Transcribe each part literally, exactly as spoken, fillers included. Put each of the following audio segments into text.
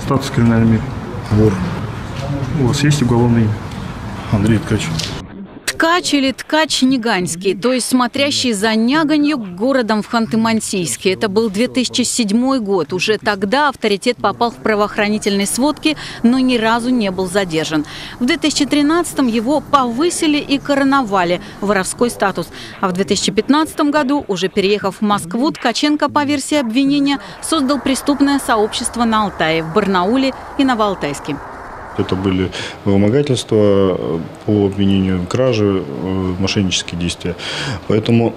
Статус криминальный мир. Вор. У вас есть уголовный имя? Андрей Ткач. Ткач или Ткач Неганьский, то есть смотрящий за Няганью городом в Ханты-Мансийске. Это был две тысячи седьмой год. Уже тогда авторитет попал в правоохранительные сводки, но ни разу не был задержан. В две тысячи тринадцатом его повысили и короновали в воровской статус. А в две тысячи пятнадцатом году, уже переехав в Москву, Ткаченко, по версии обвинения, создал преступное сообщество на Алтае, в Барнауле и Новоалтайске. Это были вымогательства по обвинению кражи, мошеннические действия. Поэтому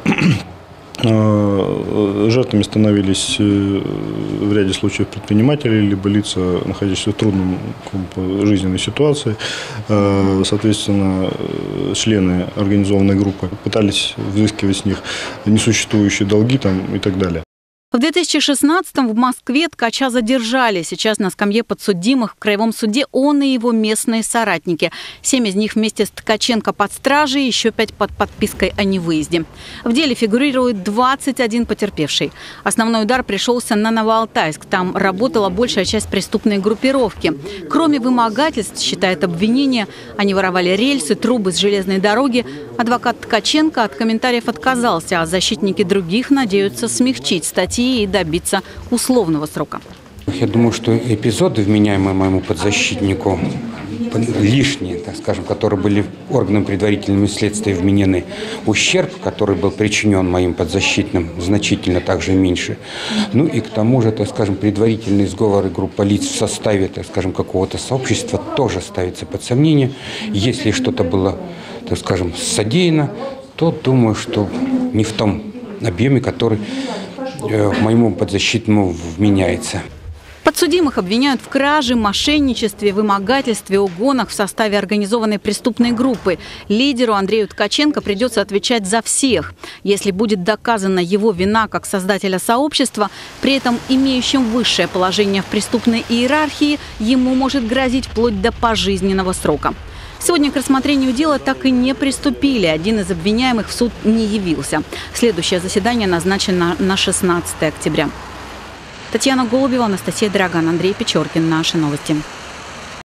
жертвами становились в ряде случаев предприниматели, либо лица, находящиеся в трудном жизненной ситуации. Соответственно, члены организованной группы пытались взыскивать с них несуществующие долги там, и так далее. В две тысячи шестнадцатом в Москве Ткача задержали. Сейчас на скамье подсудимых в Краевом суде он и его местные соратники. Семь из них вместе с Ткаченко под стражей, еще пять под подпиской о невыезде. В деле фигурирует двадцать один потерпевший. Основной удар пришелся на Новоалтайск. Там работала большая часть преступной группировки. Кроме вымогательств, считает обвинение, они воровали рельсы, трубы с железной дороги. Адвокат Ткаченко от комментариев отказался, а защитники других надеются смягчить статьи и добиться условного срока. Я думаю, что эпизоды, вменяемые моему подзащитнику, лишние, так скажем, которые были органам предварительного следствия вменены, ущерб, который был причинен моим подзащитным, значительно также меньше. Ну и к тому же, так скажем, предварительные сговоры группы лиц в составе, так скажем, какого-то сообщества тоже ставится под сомнение. Если что-то было, так скажем, содеяно, то думаю, что не в том объеме, который моему подзащитному вменяется. Подсудимых обвиняют в краже, мошенничестве, вымогательстве, угонах в составе организованной преступной группы. Лидеру Андрею Ткаченко придется отвечать за всех. Если будет доказана его вина как создателя сообщества, при этом имеющим высшее положение в преступной иерархии, ему может грозить вплоть до пожизненного срока. Сегодня к рассмотрению дела так и не приступили. Один из обвиняемых в суд не явился. Следующее заседание назначено на шестнадцатое октября. Татьяна Голубева, Анастасия Драган, Андрей Печоркин. Наши новости.